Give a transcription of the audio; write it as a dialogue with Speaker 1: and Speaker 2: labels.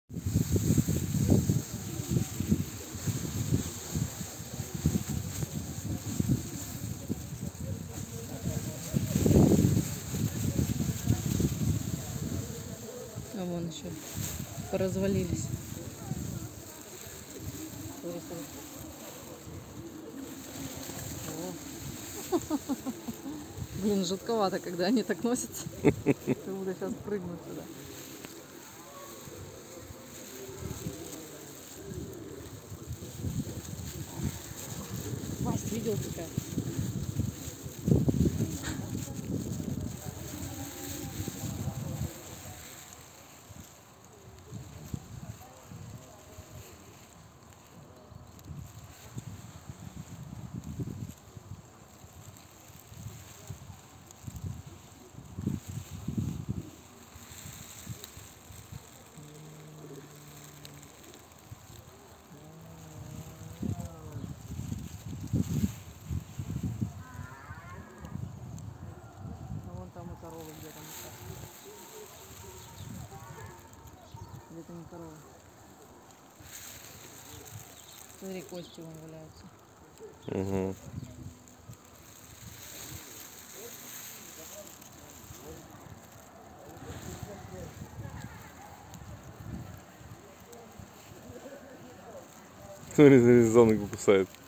Speaker 1: А вон еще поразвалились. Блин, жутковато, когда они так носятся. Как будто сейчас прыгнут сюда. Вась, видел какая? Там и коровы где-то. Где-то не корова. Смотри, кости вон валяются.
Speaker 2: Угу. Смотри, смотри, за ногу кусает.